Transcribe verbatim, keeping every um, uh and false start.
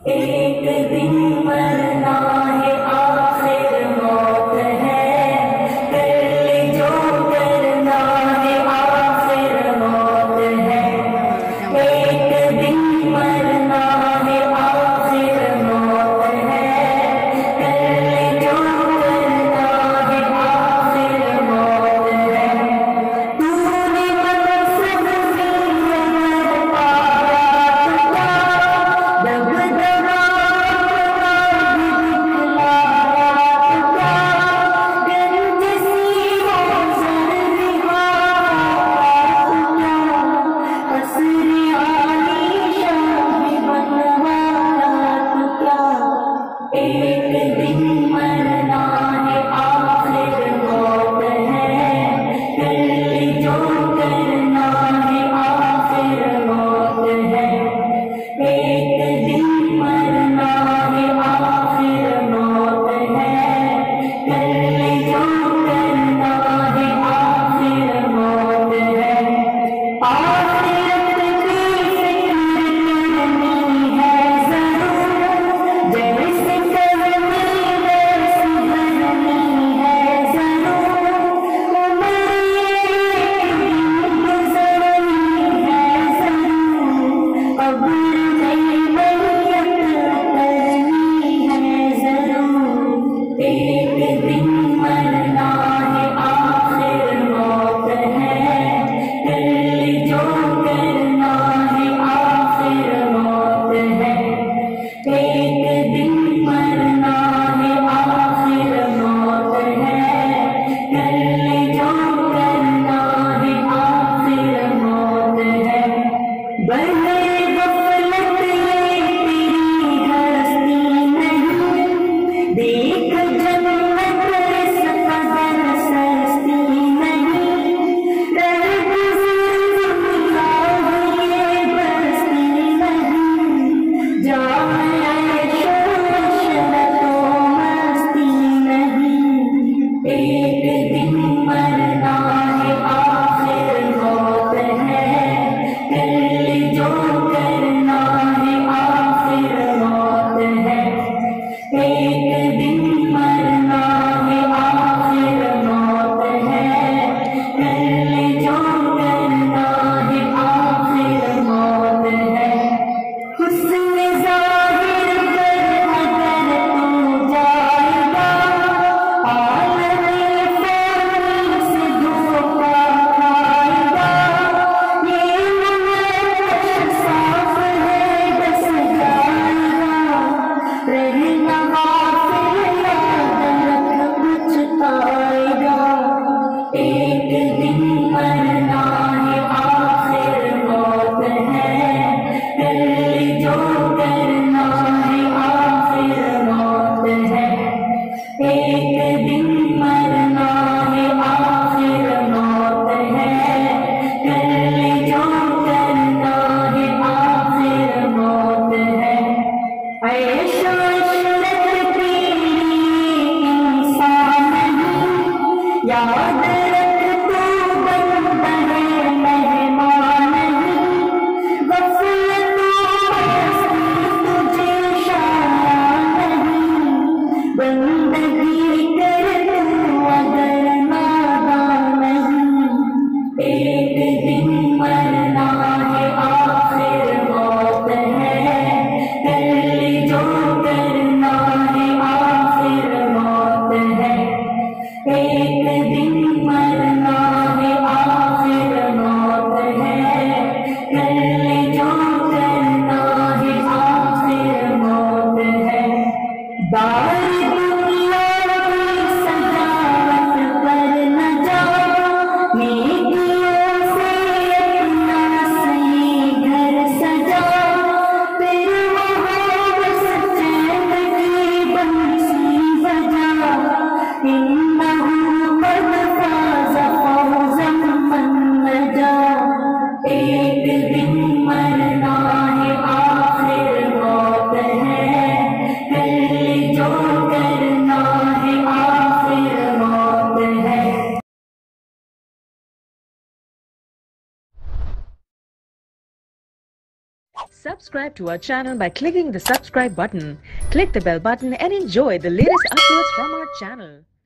एक दिन मरना है, आखिर मौत है, कर ले जो करना है, आखिर मौत है। एक दिन मरना है, आखिर मौत है, कर ले जो करना है, आखिर मौत है। तूने मकसद में अगर पाया तो क्या, दबदबा एक दिन मरना है, आखिर मौत है, कर ले जो करना है, आखिर मौत है। एक दिन मरना है, आखिर मौत है, कर ले जो करना है, आखिर मौत है। आखिरत की फिक्र करनी है जरूर, जैसे एक दिन मरना है, आखिर मौत है, कर ले जो करना है, आखिर मौत है। एक दिन मरना है, आखिर मौत है, कर ले जो करना है, आखिर मौत है। बड़े गफलत ये तेरी हस्ती नहीं, देख जन्नत इस कदर सस्ती नहीं, दर्द दुनिया ये बस्ती नहीं, जाए शोर तो मस्ती नहीं। एक दिन मरना है, आखिर मौत है, कर ले जो करना है, आखिर मौत है। एक दिन मरना है, आखिर मौत है, कर ले जो करना है, आखिर मौत है। हुस्न ज़ाहिर पर अगर तू जाएगा, आलम फ़ानी से धोखा खाएगा। ये मुनव्वर साफ है बस जाएगा, रहना गाफिल याद रख पछताएगा। एक दिन मरना है, आखिर मौत है, कर ले जो करना है, आखिर मौत है। एक दिन मरना है, आखिर मौत है, कर ले जो करना है, आखिर मौत है। ऐशो इशरत तेरी इंसान नहीं, याद रख तू बंदा है मेहमान नहीं, गफलतों में तुझे शान नहीं, बंदगी कर तू अगर नादान नहीं। एक दिन मरना है, आखिर मौत है, कर ले जो करना है, आखिर मौत है। एक दिन मरना है, आखिर मौत है, कर ले जो करना है, आखिर मौत है। दार दुनिया की सजावट पर न जाओ, नेकियों से अपना सही घर सजाओ, फिर वहाँ बस चैन की बंसी बजाओ। इन्नहु Subscribe to our channel by clicking the subscribe button. Click the bell button and enjoy the latest uploads from our channel.